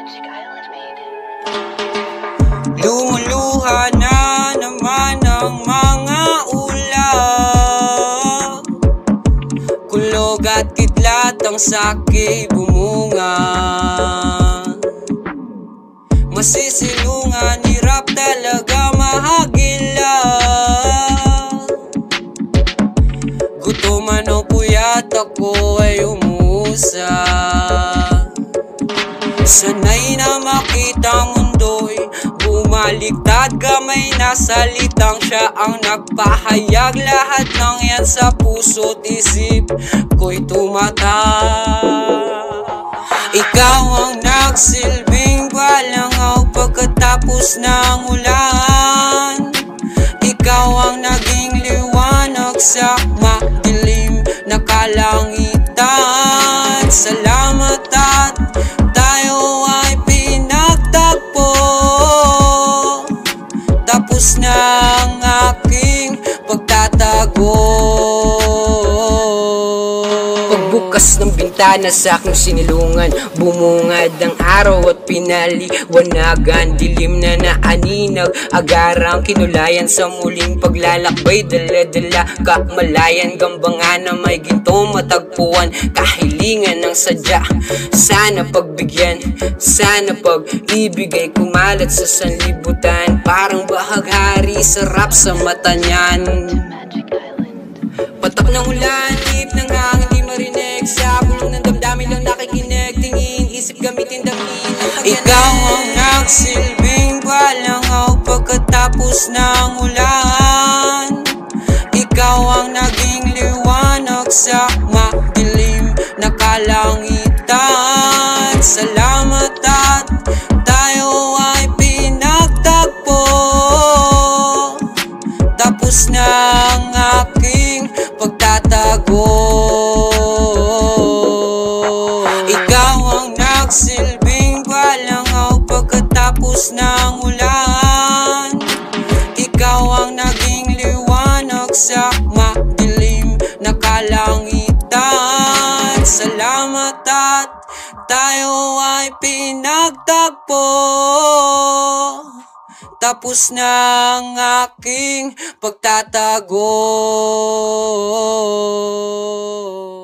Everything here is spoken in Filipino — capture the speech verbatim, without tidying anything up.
Lumuluha na naman ang mga ulap, kulog at kidlat ang saki bumunga. Masisilungan, hirap talaga mahagila. Gutuman o puyat, ako ay umusa. Sanay na makita ang mundo'y bumaliktad, gamay na salitang siya ang nagpahayag. Lahat ng yan sa puso't isip ko'y tumata. Ikaw ang nagsilbing balangaw pagkatapos ng ulan. Ikaw ang naging liwanag sa madilim na kalangitan. Salamat at tayo ay pinagtagpo. Tapos na ang aking pagtatago. Pagbukas ng bintana sa aking sinilungan, bumungad ang araw at pinaliwanagan. Dilim na naaninag, agarang kinulayan sa muling paglalakbay. Dala-dala kamalayan, gambangan na may ginto matagpuan. Kahilingan ng sadya, sana pagbigyan, sana pag-ibigay kumalat sa sanlibutan. Parang bahaghari, sarap sa mata niyan. Patak ng ulan, hip ng hangin, di marinig. Sa bulong ng damdamin lang nakikinig. Tingin, isip, gamitin, damhin. Ikaw ang nagsilbing balangaw pagkatapos ng ulan. Ikaw ang naging liwanag sa madilim na kalangitan. Salamat at tayo ay pinagtagpo. Tapos na ang aking pagtatago. Ikaw ang nagsilbing balangaw pagkatapos ng ulan. Ikaw ang naging liwanag sa madilim na kalangitan. Salamat at tayo ay pinagtagpo. Tapos na ang aking pagtatago.